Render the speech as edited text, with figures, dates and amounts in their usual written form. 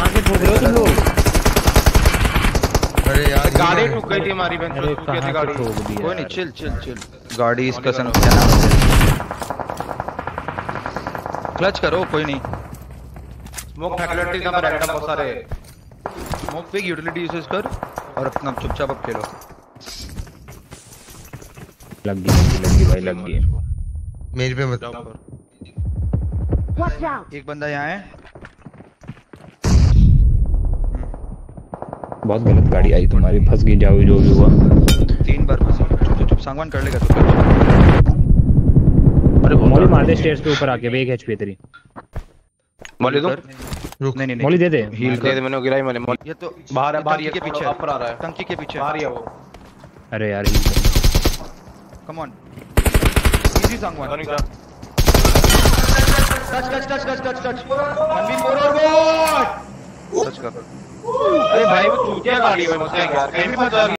आगे ठोक रहे हो तुम लोग। अरे यार गाड़ी ठुक गई थी हमारी बहन। अरे कहाँ गाड़ी से ठोक दिया कोई नहीं, यार। Chill chill chill. गाड़ी इसका सन क्या नाम है, क्लच करो कोई नहीं। स्मोक फैकल्टी का रैंडम बहुत सारे। स्मोक पिक यूटिलिटी यूजेस कर और अपना चुपचाप अब खेलो। लग गई भाई, लग गई। मेरे पे मत। एक बंदा यहाँ है। बहुत गलत गाड़ी आई तुम्हारी, फंस गई जाओ जो भी हुआ। 3 बार फंसी। चुप चुप चुप, सांगवान कर लेगा तो। अरे मौली मार दे स्टेयर्स पे ऊपर आके, 1 HP तेरी। मौली दो। रुक नहीं नहीं मौली दे दे। हील दे दे, मैंने गिराई मैंने। ये तो बाहर है, बाहर टंकी के पीछे ऊपर आ रहा है। टंकी के पीछे बाहर ही है वो। अरे यार come on easy Sangwan. Touch touch touch touch touch touch Ranveer forward touch कर। अरे भाई वो चूतिया गाड़ी है, मुझसे यार कहीं भी फंसा।